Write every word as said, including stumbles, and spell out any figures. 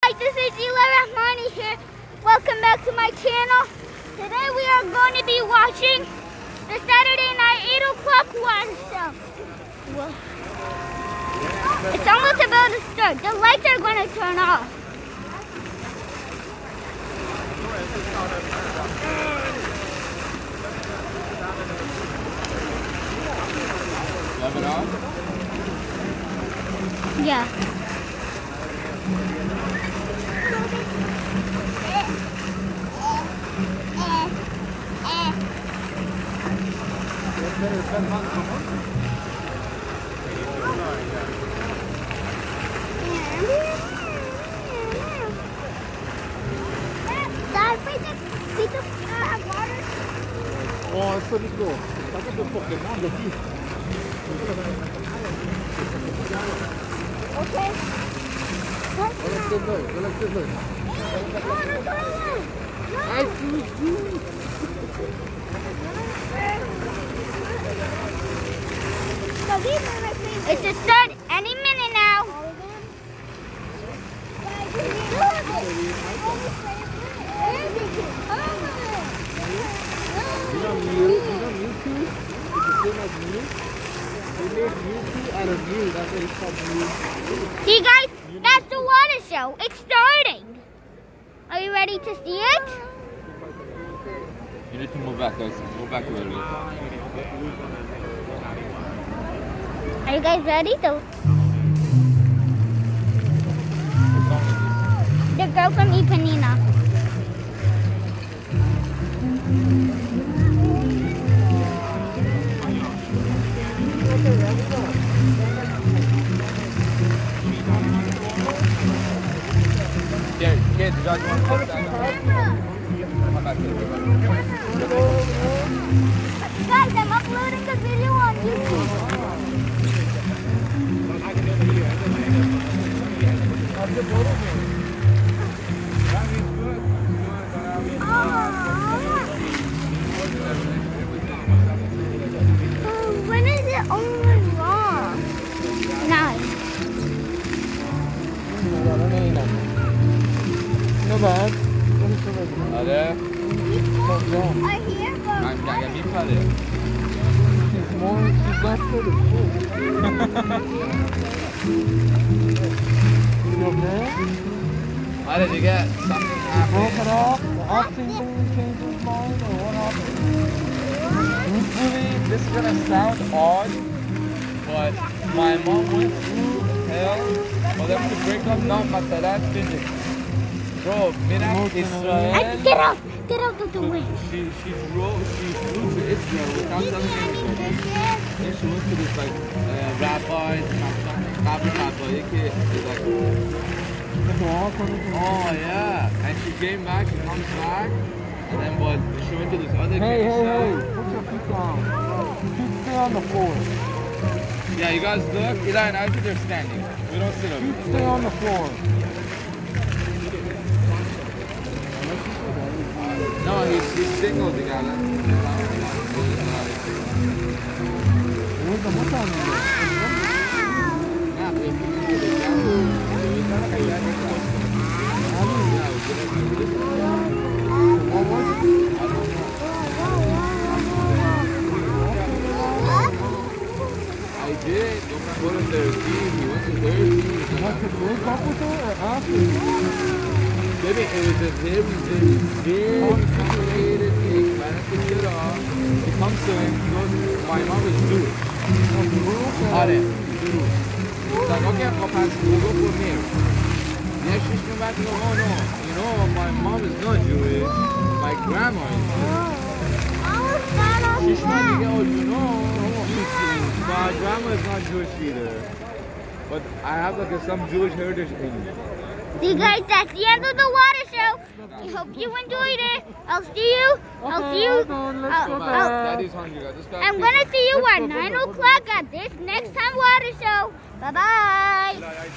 Hi, this is Rahmani here. Welcome back to my channel. Today we are going to be watching the Saturday night eight o'clock water show. Well, it's almost about to start. The lights are going to turn off. Love it on? Yeah. Oh, c'est rigolo. Pas que de Pokémon de qui? Okay. Voilà c'est vrai, voilà c'est vrai. I see you. It's to start any minute now. You know Mew? You know Mewtwo? It's the same as Mew. They made Mewtwo out of Mew. That's why it's called Mew. See guys, that's the water show. It's starting. Are you ready to see it? You need to move back, guys. Move back a little bit. Are you guys ready? The, the girl from Eponina. Here, kids, you guys want to come back? Come back here. Guys, I'm uploading the video on YouTube. Oh, when is it only wrong? Nice. No bad. Are there? I hear them. I'm going to be funny. She's more, she's less for the food. You okay? How did you get something Broke it happening? off? The oxygen thing changed his mind or what happened? Truthfully, this is gonna sound odd, but my mom went through hell for them to break up non-Mataran physics. Bro, Mirak Israel. I, get out! Get out of the way. She she drove she flew to Israel without telling anybody. Then she went to this like uh, rabbi, Kabbalah rabbi, is like, oh yeah, and she came back, she comes back, and then what? She went to this other. Hey, hey, hey! side. Put your feet down. Feet stay on the floor. Yeah, you guys look. Eli and I think they're standing. We don't sit up. Feet stay on the floor. No, he's, he's single, the guy. Where's the button? I did. Go to thirteen. He went to thirteen. You want to break up with her or after? Baby, it was a very, very, very complicated thing. Man, I picked it up. He comes to him. He goes, my mom is Jewish. Are Jewish. He's like, okay, I'll pass. We'll go for me. Yeah, she's coming back and go, oh no. You know, my mom is not Jewish. My grandma is Jewish. She's trying to go, you know, my grandma is not Jewish either. But I have like a, some Jewish heritage in me. See guys, that's the end of the water show. We hope you enjoyed it. I'll see you. I'll see you. I'll, I'll, Daddy's hungry. I just got I'm gonna see you at nine o'clock at this next time water show. Bye bye.